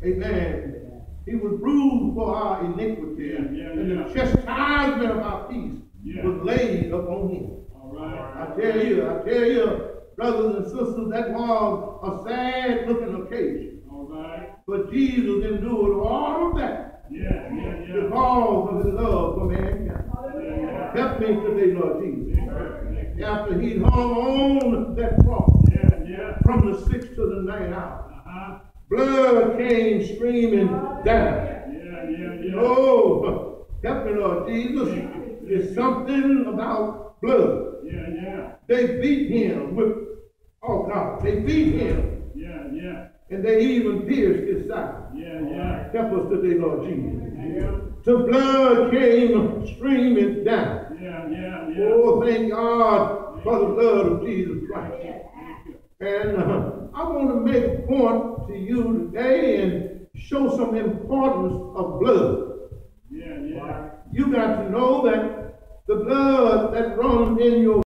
Amen. He was bruised for our iniquity, and the chastisement of our peace was laid upon him. All right. I tell you, brothers and sisters, that was a sad looking occasion. All right. But Jesus endured all of that because of his love for mankind. Help me today, Lord Jesus. After he hung on that cross from the 6th to the 9th hour, blood came streaming down. Oh, help me, Lord Jesus. There's something about blood. They beat him with, oh God, they beat him. And they even pierced his side. Help us today, Lord Jesus. The blood came streaming down. Oh, thank God for the blood of Jesus Christ. And I want to make a point to you today and show some importance of blood. You got to know that the blood that runs in your